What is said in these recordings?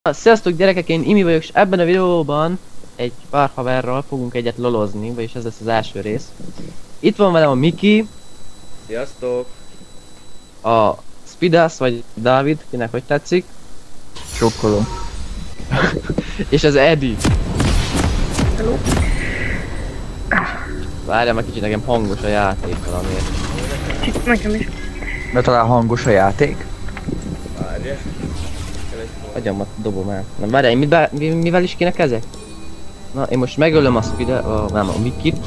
Sziasztok gyerekek, én Imi vagyok, és ebben a videóban egy pár haverral fogunk egyet lolozni, vagyis ez lesz az első rész. Itt van velem a Miki. Sziasztok! A Spidas, vagy Dávid, kinek hogy tetszik. Sokkolom. És az Eddie. Hello. Várjál, meg kicsit nekem hangos a játék valamiért. Kicsit nekem is. Mert talán hangos a játék. Várja. Agyamat dobom el. Na várjál, mivel is kéne ezek? Na, én most megölöm a Spidas, nem a Mikit.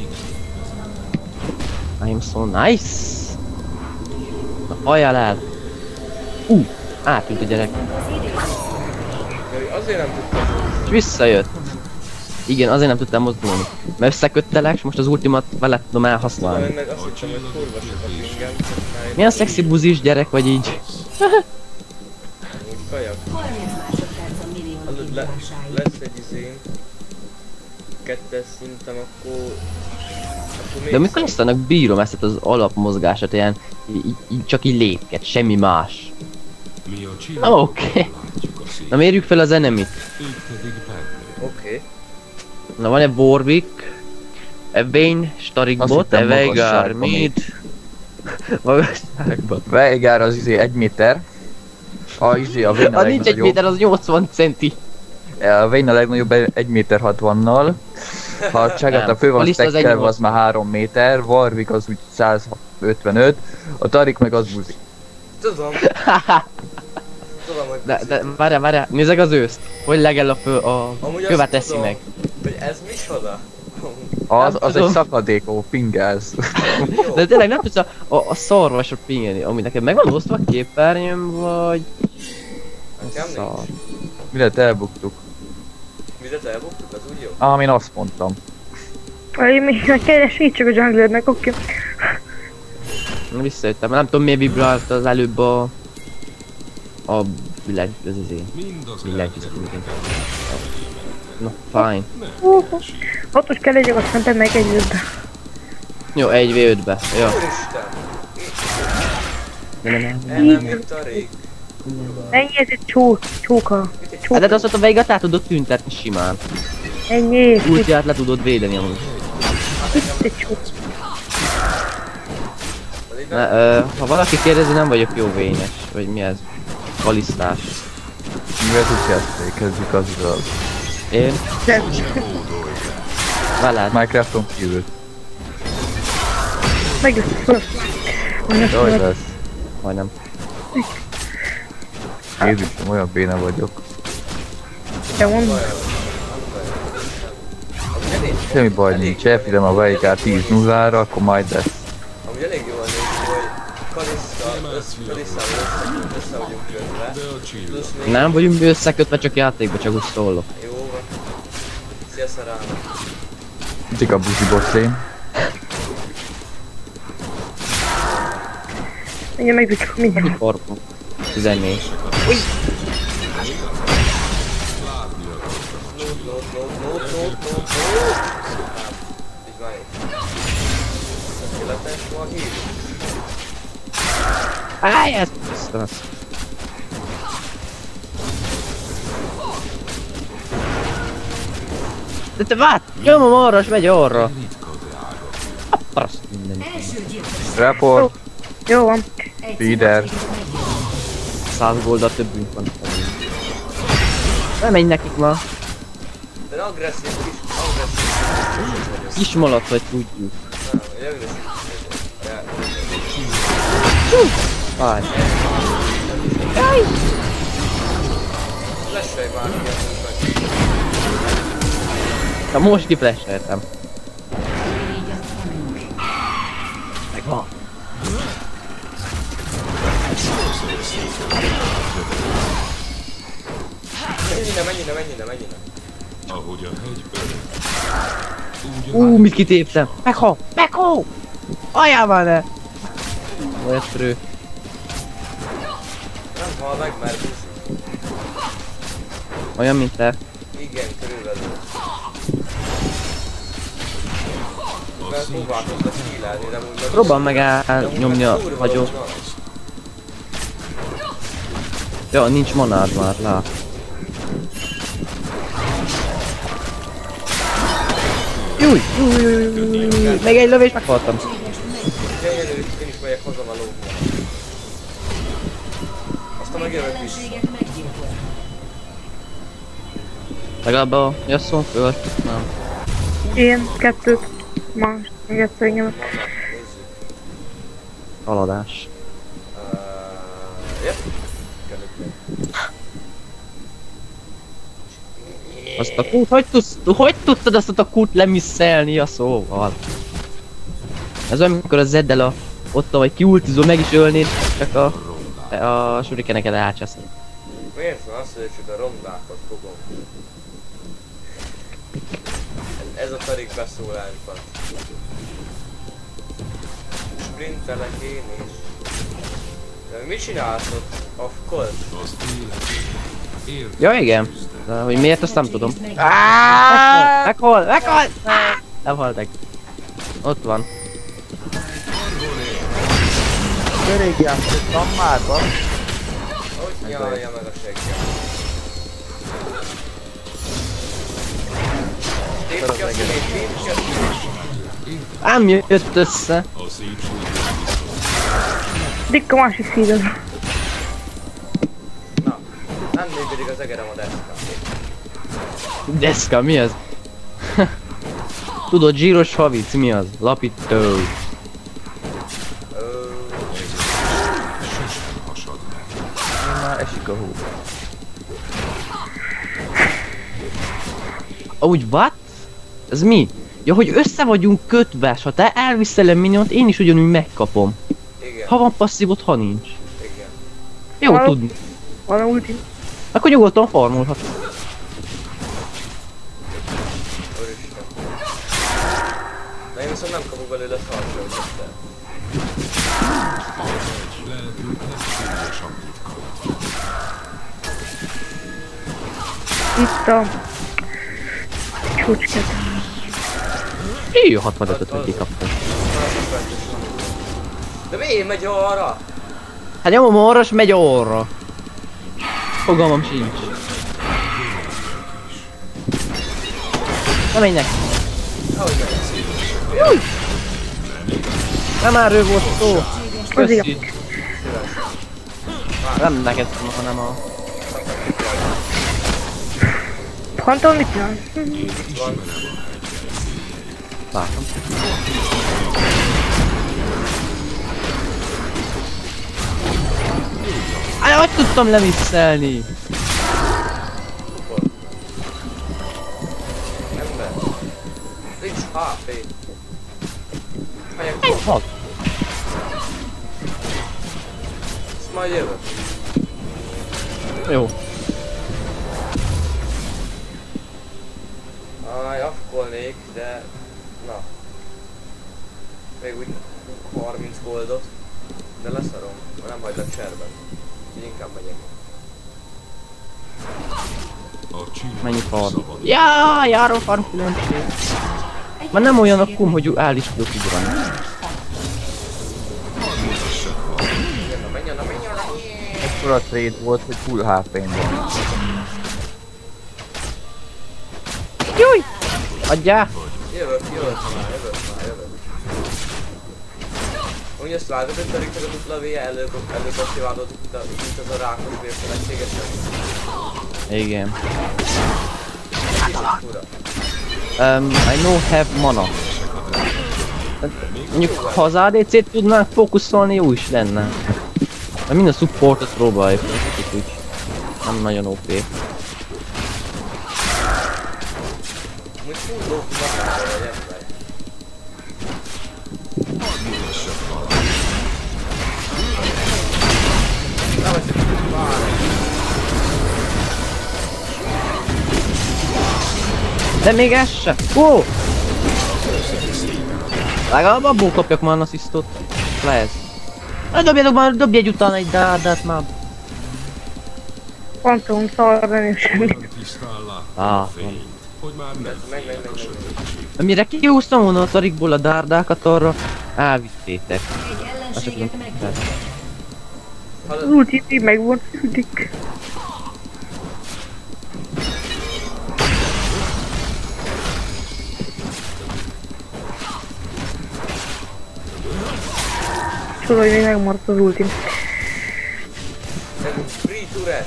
I'm so nice! Na, halljál el! Átült a gyerek. Azért nem tudtam. És visszajött. Igen, azért nem tudtam mozdulni. Mert összeköttelek, és most az ultimat vele tudom elhasználni. Én meg azt hittem, hogy kurva sok a pingem. Milyen szexi buzis gyerek vagy így. Úgy kajak. Hallod, lesz egy izén. Kettes szintem, akkor De mikor lesz annak bírom ezt az alapmozgását, ilyen csak így lépket, semmi más. Oké. Na mérjük fel az enemit. Oké. Na van egy Warwick, Vayne, Starikbot, Veigar, Mid. Magasságban. Veigar az 1 méter. A Vayne a Ha nincs egy legnagyobb. méter, az 80 centi. A Vayne a legnagyobb 1 méter 60-nal. Ha a Csagata fő van Kalista az stekkelve, 1,80. az már 3 méter. Warwick az úgy 155. A Tarik meg az buzi. Tudom. Tudom, hogy De várjál, nézzek az őszt. Hogy legel a amúgy követ azt teszi tudom, meg. hogy ez micsoda? Az Nem egy tudom. szakadékó, pingáz. Jó. De tényleg nem tudsz a szarvasra pingeni, ami neked meg van osztva képernyőm, vagy... Nekem Szar. nincs. Mindent elbuktuk. Mindent elbuktuk, az úgy jó? Én azt mondtam. Én még segítsek a junglernek, oké. Visszajöttem, nem tudom miért vibrált az előbb a világ, az izé. Világvizet, igen. Na, fine. Hatos kell legyek, aztán te meg egy ötbe. Jó, 1v5-be. Ja. Úristen! Nem. Nem, Tarik. Ennyi, ez egy csóka. Hát de azt mondta, Veigat át tudod tüntetni simán. Ennyi, Ultiát le tudod védeni amúgy. itt egy csóka. Ha valaki kérdezi, nem vagyok jó vényes. Vagy mi ez? Balisztás. Mivel tudsz játszani? Kezdjük azzal. Én? Veled. Minecrafton kívül. Megjössz föl. Jaj lesz. Majdnem. Jézusom, olyan béna vagyok. Te mondom. Semmi baj nincs, elfidem a Veigar 10-0-ra, akkor majd lesz. Amúgy elég jól néz ki, hogy Kalista össze vagyunk kötve. Plusz még Nem vagyunk összekötve, csak játékba, csak úgy szólok. jó van. Szia Szarának. Mindig a buzi botlén. Ennyi, megdudjuk mindjárt. Korpó. 14. Nót. Így van itt. Tökéletes van hív. Áj, ez rossz. De te várj! Nyomom arra, és megy arra! A paraszt minden. Report, Jó van. feeder. 100 golddal többünk van. Nem menj nekik ma. De agresszív vagyok. Kis malac vagy tudjuk. Nem, hogy agresszív vagyok. Várj. Lesselj már, igen, meg. Na most kiflasheltem. Megvan. Menj innen. Ahogy a hegyben. Mit kitéptem? Meghal! Aljál már ne! Olyan trő. Nem hal meg, mert buszi. Olyan mint te. Igen, körülbelül. Mert próbálkoznak hílelni, de úgy... Próbálj meg elnyomni a hagyót. Ja, nincs manád már, lát. Júj! Még egy lövés, meghaltam. Gyönyörű, én is megyek haza a lóval. Aztán megjövök vissza. Legalább a Yasuo föl. Nem. Én, kettőt. Más, még egyszer engemet. Na, nézzük. Haladás. Yep. Azt a kút, hogy tudtad azt a kút lemisszelni a szóval? Ez olyan, amikor a Zeddel a ott vagy kiultizol, meg is ölnéd, csak a surikeneket átcseszni. Miért van az, hogy csak a rondákat fogom? Ez a tarik beszólás van. Sprintelek én is. De mit csinálsz ott? Of course. Ja igen, de hogy miért azt nem tudom. Meghol! Nem haltak. Ott van. Rég játszottam már, basz. Hogy nyalja meg a seggem. Ám jött össze. Dikka másik szídod. Na, nem működik az egerem a deszka. Deszka, mi az? Tudod, zsíros havic, mi az? Lapító. Már esik a hó. Úgy what? Ez mi? Ja, hogy össze vagyunk kötve, s ha te elviszel a miniont, én is ugyanúgy megkapom. Igen, Ha van passzívod, ha nincs. igen. Jó Halló? tudni. Van ulti. Akkor nyugodtan farmolhat. Úristen. Na én viszont nem kapok belőle szarcsot. Itt a... csúcskát. Jó, 65-öt hogy kikaptam. De miért megy arra? Hát nyomom arra, és megy arra. Fogalmam sincs. Nem menjek. Ahogy megy. Nem erről volt szó. Köszi. igen. Nem neked, hanem a... Phantom mit csinál? Van. Látom. Áj, hogy tudtam lemisszelni? Ember. Nincs HP. Megyek Egy tovább. hat. Ezt majd jövök. Jó. Afkolnék, de... Na. Még úgy 30 goldot. De leszarom, nem hagylak cserben. Úgyhogy inkább megyek. Mennyi farm? Ja, járó farm különbség. Már nem olyan a kum, hogy el is tudok ugrani. Menjen, Ekkora trade volt, hogy full HP-n van. Júj! Adjál! Jövök. Úgy ezt látod, hogy Tariknak a dupla V-je előbb aktiválódott, mint az a rákos vérfelegségesen. Igen. Fura. I no have mana. Mondjuk ha az ADC-t tudnánk fókuszolni, jó is lenne. De minden supportot próbáljuk, úgy nem nagyon OP. Úgy full lókunak vagy ember. Nem vagy csak várj. De még ez se! Ó! Legalább abból kapjak már asszisztot. Lesz. Dobjatok már, dobj egy utána egy dárdát már. Phantom szar, nem is semmi. Meg. Amire kihúztam volna a tarikból a dárdákat, arra elvittétek. Azt csak nem. Az ulti így meg volt szüdik. csoda, hogy még megmaradt az ultim. Free turret.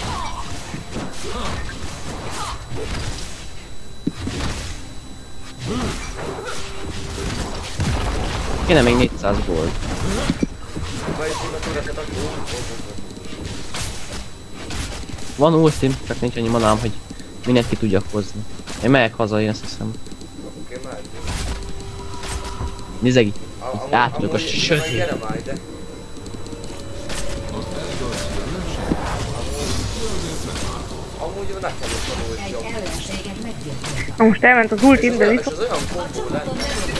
Kéne még 400 gold. Bajszunk a turretet, akkor Van ultim, csak nincs annyi manám, hogy mindent ki tudjak hozni. Én megyek haza, én azt hiszem. oké, már. Nézegi. Átudok a sötét. Gyere már ide. Amúgy nekem is van úgy jobb. Na most elment az ultim, de És viszont... az olyan kombó lenne.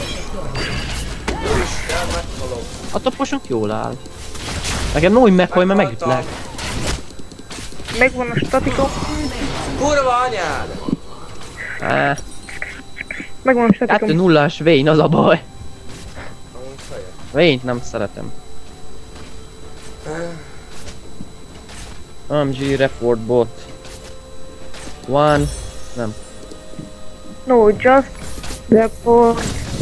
Úristen, meghalok. A toposunk jól áll. Nekem no, hogy meghaj, mert megütlek. Megvan a statikom. Kurva anyád! Megvan a statikom. 2-0-as Vayne, az a baj. Amúgy feje. Vayne-t nem szeretem. MG report bot. One. Nem. No, just report.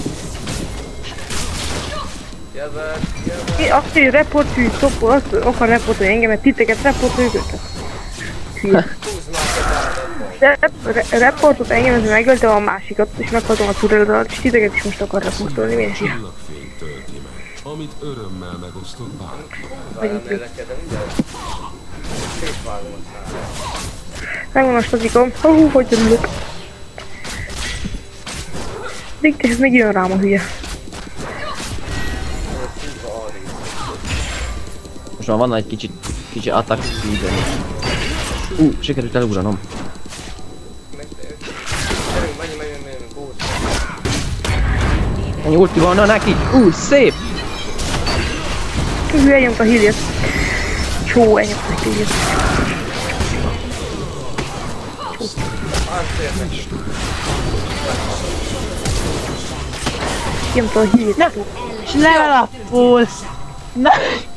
Jövök. Azt, hogy reportűj, szopol, azt akar reportolni engem, mert titeket reportoljuk őket. Hülye. Húzd már a Reportot engem, ez megölte a másikat, és meghaltom a turreledat, és titeket is most akar reportolni, miért hülye. Csillagfény tölti meg, amit örömmel megosztott bárkivel. nem érdekel, de mindjárt. Szétvágom a szállát. Megvan a statikom. Hú, hogy örülök. Dikte, ez még jön rám a hülye. Kurva arrébb. Most már van egy kicsi attack speed-en is. Sikerült elugranom. Gyerünk, menjünk, gót. Ennyi ulti van, na neki! Szép! Hű, elnyomta a hílét. Csó, elnyomta a hílét. Átférnek. Nyomta a hílét. Na! És level up-ol! Na!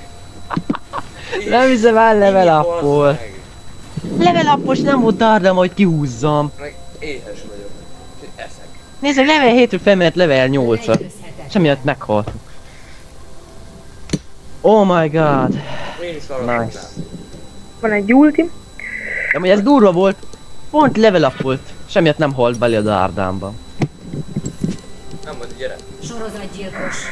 Nem hiszem el level up-ol. Level up-os nem volt dárdam, hogy kihúzzam. Meg éhes vagyok. Úgyhogy eszek. Nézzük, level 7-ről felmehet level 8-ra. Semmiatt meghaltunk. Oh my god. Én is arra Nice. Van egy ultim. De hogy ez durva volt, pont level up volt. Semmiatt nem halt bele a dárdámba. Nem vagy, gyere. Sorozatgyilkos.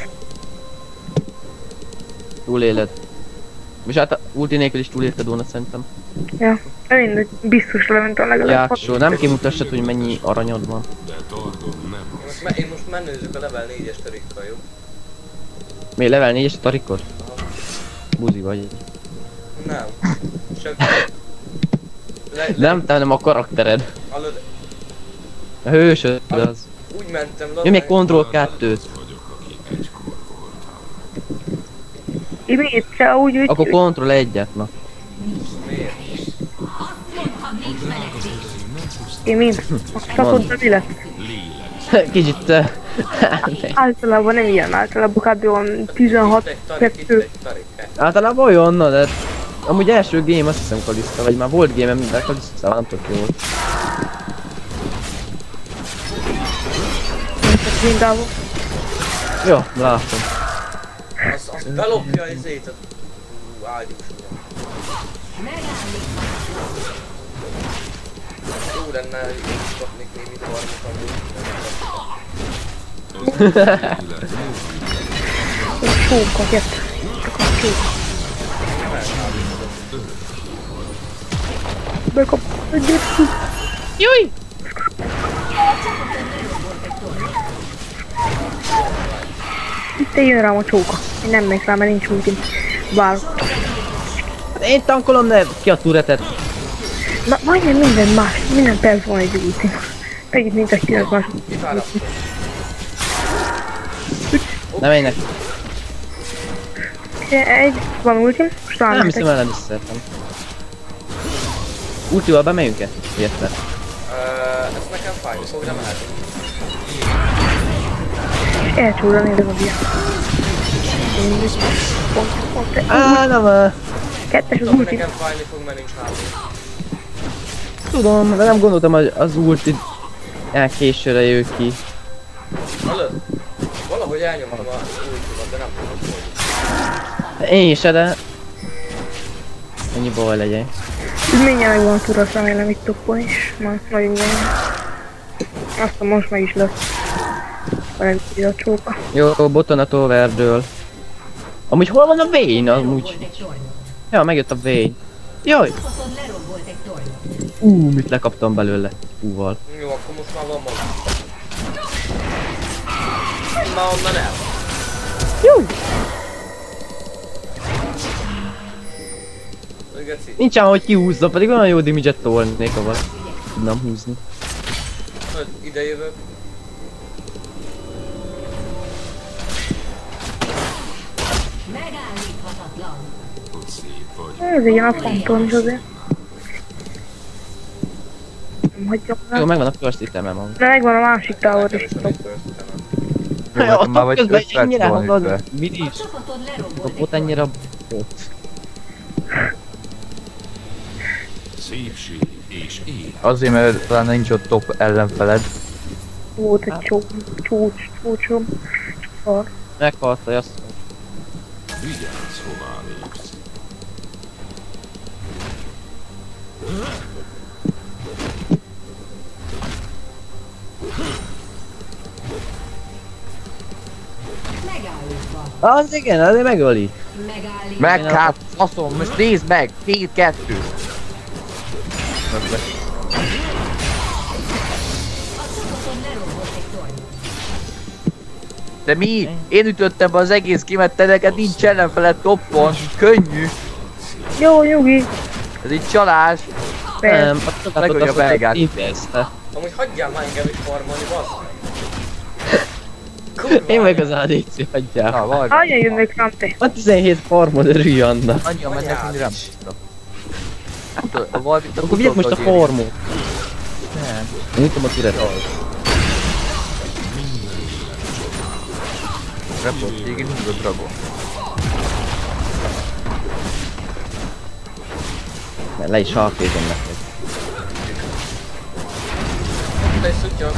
Túléled. És hát a ulti nélkül is túlélted volna szerintem. Ja, mindegy, biztos lement a legalább. Játsó, nem kimutassad, hogy mennyi aranyod van. De Targon nem rossz. Én most menőzök a level 4-es tarikkal, jó? Mi level 4-es a tarikod? Buzi vagy. Nem. Csak... Nem, te nem a karaktered. Hallod? A hősöd az. Úgy mentem, Nyomj egy Ctrl 2-t. Vagyok, aki egykor voltam. Én még egyszer úgy, Akkor Ctrl 1-et, na. Miért? én mind. A statodra mi lett? Kicsit... Általában nem ilyen, általában kb. Olyan 16, Egy tarik, itt 2. egy tarik. Általában olyan, na de... Amúgy első game azt hiszem Kalista, vagy már volt game-em minden Kalista, nem tudok jól. Mindával. Jó, látom. Az belopja ezért a... ágyús ugyan. Jó lenne, hogy én is kapnék némi farmot amúgy. Csókat jött. Csak a csók. Bekap egyet. Júj! Itt jön rám a csóka. Én nem megyek rá, mert nincs ultim. Várok. Hát én tankolom, ne ki a turretet. Na, majdnem minden más. Minden perc van egy ultim. Megint mint egy 9 más. Kifáradt. Nem menjnek. Egy van ultim. Most talán Nem hiszem el, nem is szeretem. Ultival bemegyünk-e? Érte. Ez nekem fáj, szóval nem mehetünk. Elcsúrra nézem a bia. Pont. Nem. Kettes az Tudom, hogy ultim. nekem fájni fog, mert nincs hátul. Tudom, de nem gondoltam, hogy az ulti későre jön ki. Hallod? Valahogy elnyomom a ultimat, de nem tudom hogy. Én se, de... Ennyi baj legyen. Mindjárt megvan a tudat, remélem itt toppon is. Már nagyon jó. Aztán most meg is lesz. Velem a csóka. Jó, boton a toverdől. Amúgy hol van a Vayne amúgy? Ja, megjött a Vayne. Jaj! Mit lekaptam belőle. Húval. Jó, akkor most már van maga. Már onnan el. Jó! Geci. Nincsen, hogy kihúzzam, pedig olyan jó damage-et tolnék, ahol tudnám húzni. Hogy ide jövök. Hogy szép vagy. Ez egy ilyen affantom is azért. Nem hagyjam Jó, rá. megvan a first itemem amúgy. De megvan a másik távol is. Nekem is van egy Jó, Ja, nekem már ott vagy közben 5 perc ennyire van hallod, ütve. mit is? Ott ennyire a bot. Szépség és élet. Azért, mert talán nincs ott top ellenfeled. Volt egy csúcsom. Szar. Meghalt a Yasuo. Vigyázz, hová lépsz. Az igen, azért megöli. Meg hát, faszom, most nézd meg! 2-2! De mi? Én ütöttem be az egész kimet, te neked nincs ellenfeled toppon, könnyű! Jó, nyugi. Ez így csalás! Persze. Nem, a csapatot Megöli a azt belgát. intézte. Amúgy hagyjál már engem is farmolni, bassz meg. Kurva Én meg az anyád. ADC hagyjál. Na, vagy. Annyian jönnek rám te. A 17 farmod, örülj annak. Annyian mennek, hogy nem tudtak. Hát, a Valvit Akkor vigyed most a farmot. Nem. Én nyitom a turetot. Report, téged mindig a dragon. Mert le is halkézem neked. Te is szutya.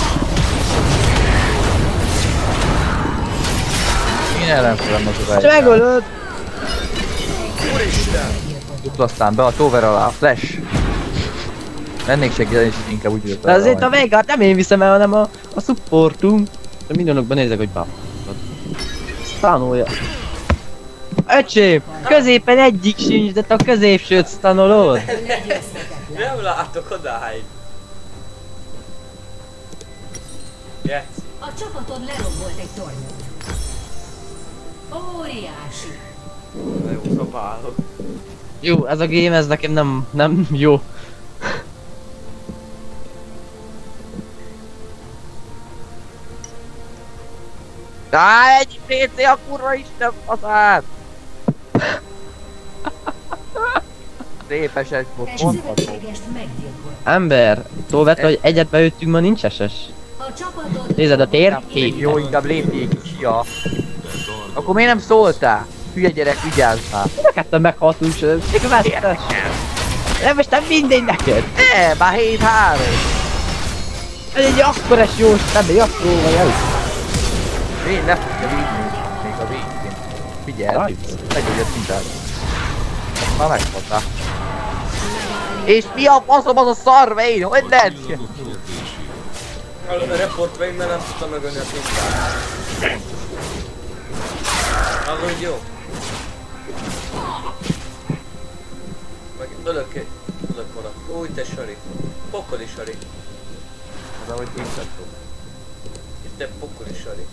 Én ellenfelem az És urányjal. megölöd! Úristen! Aztán be a tover alá, a flash. Mennék segíteni, és inkább úgy ülök De azért a Veigar nem én viszem el, hanem a supportunk. De mindenokban nézek, hogy bám. Stanolja. Öcsém! Középen egyik sincs, de te a középsőt stanolod. Nem látok odáig. Yes. A csapatod lerombolt egy tornyot. Óriási. Na jó, próbálok. Jó, ez a game, ez nekem nem jó. Á, egy PC a kurva isten faszát! Szépes egy Egy mondható. szövetségest meggyilkolt. Ember, Tóvet, hogy egyet beütünk, ma nincs SS. A csapatod... Nézed a tér? Még jó, inkább lépjék ki, ja. Akkor miért nem szóltál? Hülye gyerek, vigyázzál. Ketten meghaltunk, és még vesztes. Nem, most nem mindegy neked. Ne, már 7-3. Ez egy akkoras jó stem, Yasuo vagy el. Én le fogja vinni. Még a végén. Figyelj, megöljött mindent. Már megfogta. És mi a faszom az a szar Vayne? Hogy lehet? Hallod a report Vayne, mert nem tudtam megölni a pintát. Az úgy jó. Meg ölök oda. Új te sari. Pokoli sari. Az ahogy tisztettem. Itt egy pokoli sari.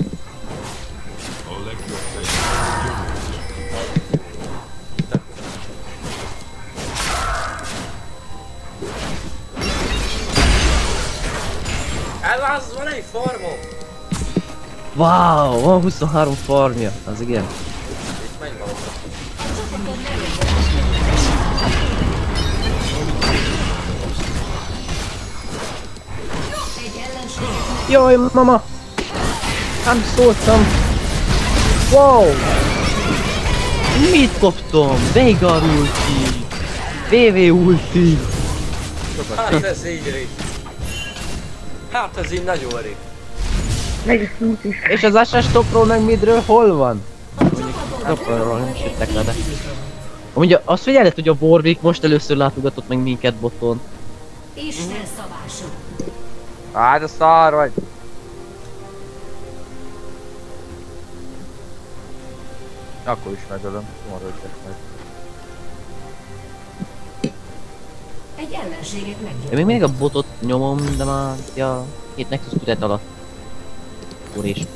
A legjobb fegyver. Elvázz, van egy farmom! Wow, van 23 farmja, az igen. Itt menj magadra. Egy ellenséget Jaj, mama! Nem szóltam! Wow! Mit kaptam? Veigar ulti! VV ulti! Hát ez így rik. Hát ez így nagyon rik. Meg is út is. És az SS topról meg midről hol van? A csapatod Arról nem is jöttek le, de... Amúgy azt figyeled, hogy a Warwick most először látogatott meg minket boton. Isten szabású. Hát a szar vagy. Akkor is megölöm, maradjak meg. Egy ellenséget Én meggyilkolt. még mindig a botot nyomom, de már ja, 7 Nexus tudet alatt. Akkor is.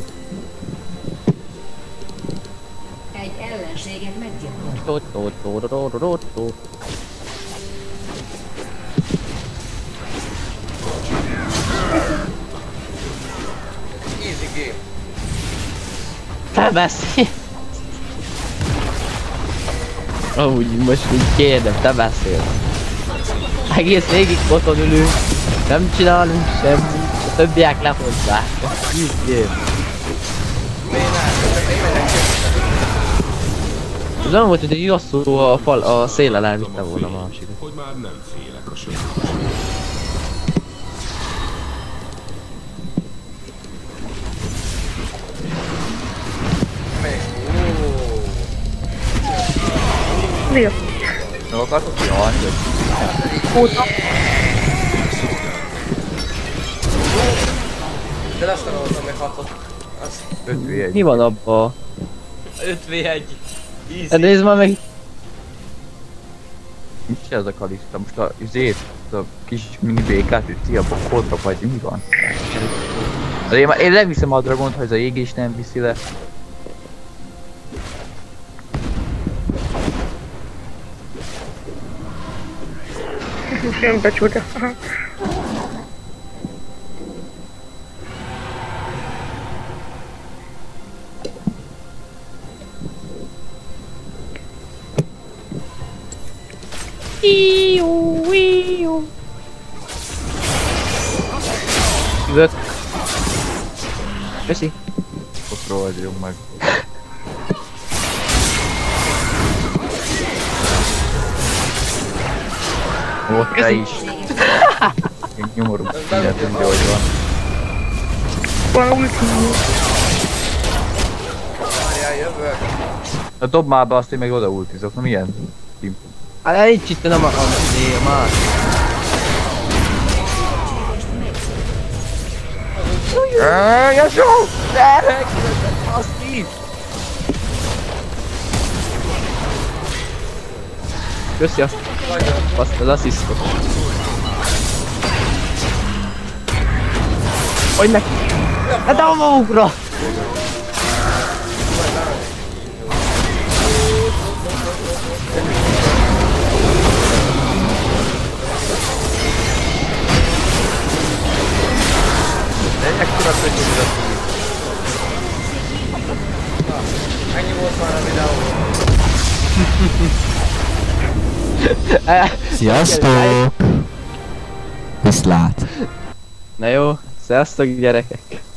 Egy ellenséget meggyilkolt. Easy game. Te beszélj! Amúgy most úgy kérdem, te beszél. Egész végig boton ülünk, nem csinálunk semmit, a többiek lehozzák. Easy game. Ez nem volt, hogy egy Yasuo a széllel elvitte volna a másikat. Hogy már nem félek a sötétségtől. Néha. Meg akartok jani, vagy? De lesz tanultam még 6-ot. Az 5v1. Mi van abba? 5v1. Easy. Hát nézd már meg! Mit csinál ez a Kalista? Most a kis mini békát üti, abba kodra vagy, mi van? De én leviszem a dragont, ha ez a égés nem viszi le. Jön becsuda. Üvök. Köszi. Ott rohadjunk meg. Ott te is. Én nyomorú mindent tudja, hogy van. Van ulti. Várjál, jövök. Na dob már be azt, hogy meg oda ultizok, na milyen? Hát nincs itt nem a más. Jasó! Gyerek! Azt is! Köszi azt az asszisztot. Hogy neki? Hát a magukra! Ennyi volt már a videó. Sziasztok! Viszlát! Na jó, sziasztok gyerekek!